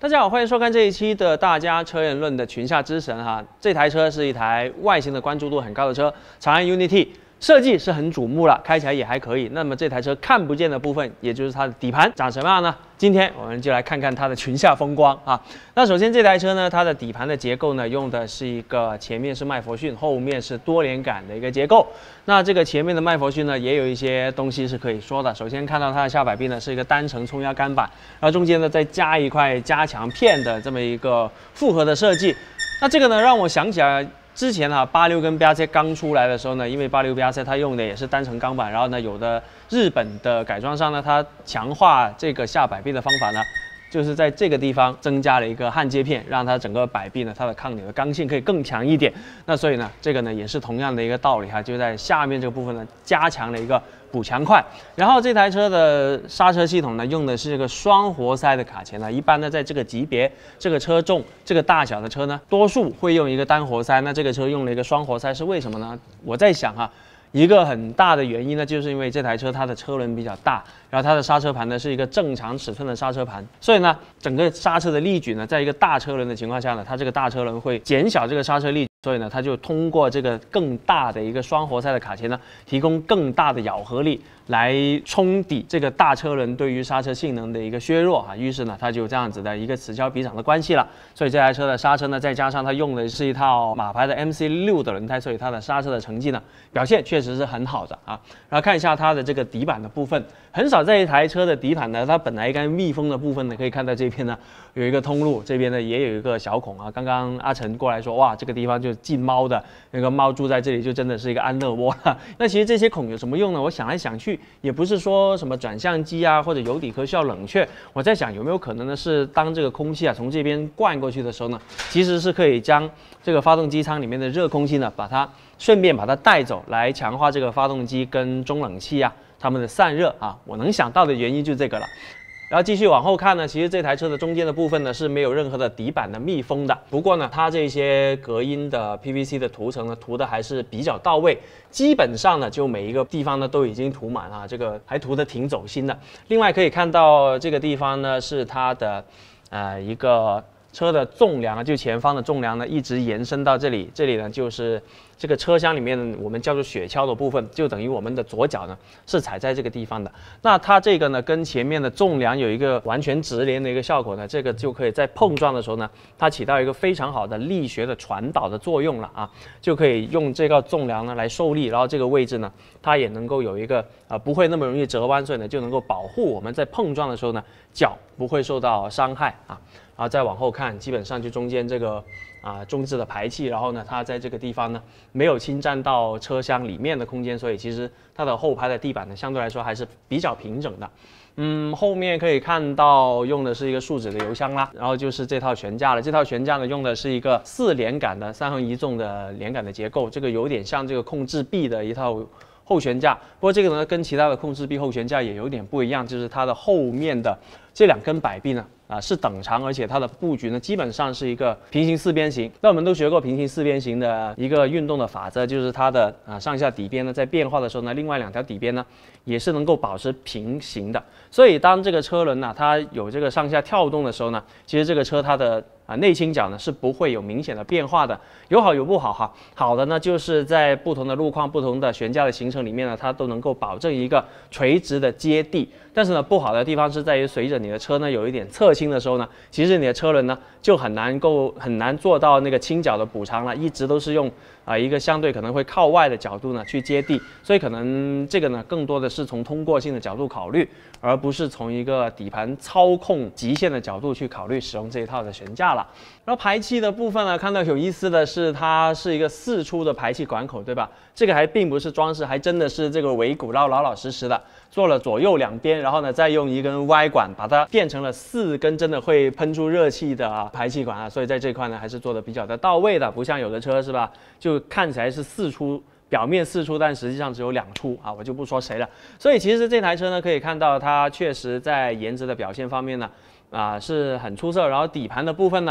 大家好，欢迎收看这一期的大家车人论的群下之神哈。这台车是一台外形的关注度很高的车，长安 UNI-T 设计是很瞩目了，开起来也还可以。那么这台车看不见的部分，也就是它的底盘长什么样呢？今天我们就来看看它的群下风光啊。那首先这台车呢，它的底盘的结构呢，用的是一个前面是麦弗逊，后面是多连杆的一个结构。那这个前面的麦弗逊呢，也有一些东西是可以说的。首先看到它的下摆臂呢是一个单层冲压杆板，然后中间呢再加一块加强片的这么一个复合的设计。那这个呢让我想起来。之前86跟 BRZ 刚出来的时候呢，因为86 BRZ 它用的也是单层钢板，然后呢，有的日本的改装商呢，它强化这个下摆臂的方法呢，就是在这个地方增加了一个焊接片，让它整个摆臂呢，它的抗扭的刚性可以更强一点。那所以呢，这个呢也是同样的一个道理哈，就在下面这个部分呢，加强了一个补强块。然后这台车的刹车系统呢，用的是这个双活塞的卡钳呢。一般呢，在这个级别、这个车重、这个大小的车呢，多数会用一个单活塞。那这个车用了一个双活塞，是为什么呢？我在想哈。一个很大的原因呢，就是因为这台车它的车轮比较大，然后它的刹车盘呢是一个正常尺寸的刹车盘，所以呢，整个刹车的力矩呢，在一个大车轮的情况下呢，它这个大车轮会减小这个刹车力矩，所以呢，它就通过这个更大的一个双活塞的卡钳呢，提供更大的咬合力来冲抵这个大车轮对于刹车性能的一个削弱啊。于是呢，它就这样子的一个此消彼长的关系了。所以这台车的刹车呢，再加上它用的是一套马牌的 MC6的轮胎，所以它的刹车的成绩呢，表现确实是很好的啊。然后看一下它的这个底板的部分，很少在一台车的底盘呢，它本来应该密封的部分呢，可以看到这边呢有一个通路，这边呢也有一个小孔啊。刚刚阿成过来说，哇，这个地方就禁猫的，那个猫住在这里就真的是一个安乐窝了。那其实这些孔有什么用呢？我想来想去，也不是说什么转向机啊或者油底壳需要冷却。我在想有没有可能呢，是当这个空气啊从这边灌过去的时候呢，其实是可以将这个发动机舱里面的热空气呢，顺便把它带走，来强化这个发动机跟中冷器啊它们的散热啊。我能想到的原因就这个了。然后继续往后看呢，其实这台车的中间的部分呢是没有任何的底板的密封的。不过呢，它这些隔音的 PVC 的涂层呢涂的还是比较到位，基本上呢就每一个地方呢都已经涂满了，这个还涂的挺走心的。另外可以看到这个地方呢是它的一个车的纵梁，就前方的纵梁呢一直延伸到这里，这里呢就是这个车厢里面我们叫做雪橇的部分，就等于我们的左脚呢是踩在这个地方的。那它这个呢跟前面的纵梁有一个完全直连的一个效果呢，这个就可以在碰撞的时候呢，它起到一个非常好的力学的传导的作用了啊，就可以用这个纵梁呢来受力，然后这个位置呢它也能够有一个不会那么容易折弯，所以呢就能够保护我们在碰撞的时候呢脚不会受到伤害啊。然后再往后看，基本上就中间这个中置的排气，然后呢，它在这个地方呢没有侵占到车厢里面的空间，所以其实它的后排的地板呢相对来说还是比较平整的。后面可以看到用的是一个树脂的油箱啦，然后就是这套悬架了。这套悬架呢用的是一个4连杆的3横1纵的连杆的结构，这个有点像这个控制臂的一套后悬架。不过这个呢跟其他的控制臂后悬架也有点不一样，就是它的后面的这2根摆臂呢是等长，而且它的布局呢基本上是一个平行四边形。那我们都学过平行四边形的一个运动的法则，就是它的上下底边呢在变化的时候呢，另外2条底边呢也是能够保持平行的。所以当这个车轮呢它有这个上下跳动的时候呢，其实这个车它的内倾角呢是不会有明显的变化的，有好有不好哈。好的呢，就是在不同的路况、不同的悬架的形成里面呢，它都能够保证一个垂直的接地。但是呢，不好的地方是在于，随着你的车呢有一点侧倾的时候呢，其实你的车轮呢就很难做到那个倾角的补偿了，一直都是用一个相对可能会靠外的角度呢去接地，所以可能这个呢更多的是从通过性的角度考虑，而不是从一个底盘操控极限的角度去考虑使用这一套的悬架了。然后排气的部分呢，看到有意思的是，它是一个4出的排气管口，对吧？这个还并不是装饰，还真的是这个尾骨老老实实的做了左右2边，然后呢再用一根 Y 管把它变成了4根真的会喷出热气的排气管啊，所以在这块呢还是做的比较的到位的，不像有的车是吧，就看起来是4出。表面4出，但实际上只有2出啊，我就不说谁了。所以其实这台车呢，可以看到它确实在颜值的表现方面呢，是很出色。然后底盘的部分呢，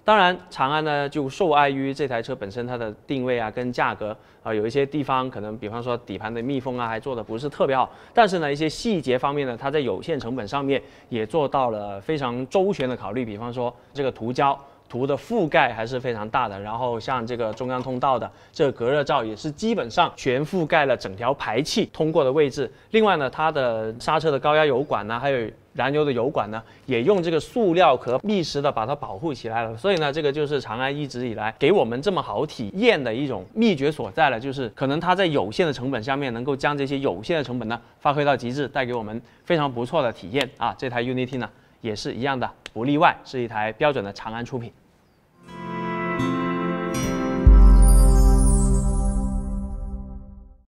当然，长安呢就受碍于这台车本身它的定位啊跟价格有一些地方可能，比方说底盘的密封啊还做的不是特别好，但是呢一些细节方面呢，它在有限成本上面也做到了非常周全的考虑，比方说这个涂胶。涂的覆盖还是非常大的，然后像这个中央通道的这个隔热罩也是基本上全覆盖了整条排气通过的位置。另外呢，它的刹车的高压油管呢，还有燃油的油管呢，也用这个塑料壳密实的把它保护起来了。所以呢，这个就是长安一直以来给我们这么好体验的一种秘诀所在了，就是可能它在有限的成本下面，能够将这些有限的成本呢发挥到极致，带给我们非常不错的体验啊。这台 Unity 呢也是一样的，不例外，是一台标准的长安出品。